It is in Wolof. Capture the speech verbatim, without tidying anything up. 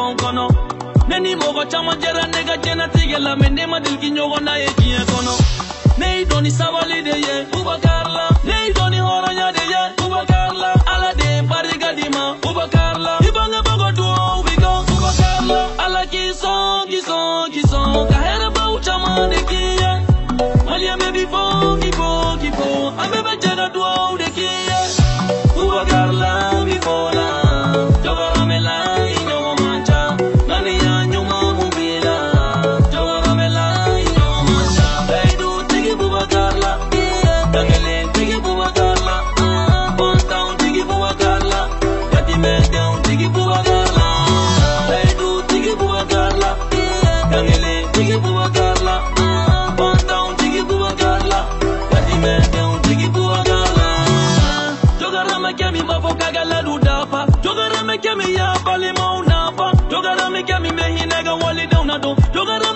kono neni mogo chama jera nega jena tigela mendema dilki nyogo na ye kiye kono nei doni savali de ye Boubacar la nei doni horanya de ye Boubacar la ala de bariga dima Boubacar la ibanga bogo duo we go Boubacar la ala ki son ki son ki son kahera bau chama de kiye Malia me bifo kifo kifo ambe jena duo de kiye Boubacar la bifo la jogara mela inyo mancha nani ya nyuma mubila jogara mela inyo mancha hey do tigi Boubacar la dangele tigi Boubacar la one town tigi Boubacar la yati me down tigi Boubacar la hey do tigi Boubacar la dangele tigi Boubacar la one town tigi Boubacar la yati me down tigi Boubacar la jogara me kemi mafoka gala du dafa jogara me kemi ya bali mauna pa jogara me kemi me hinega wali down na do jogara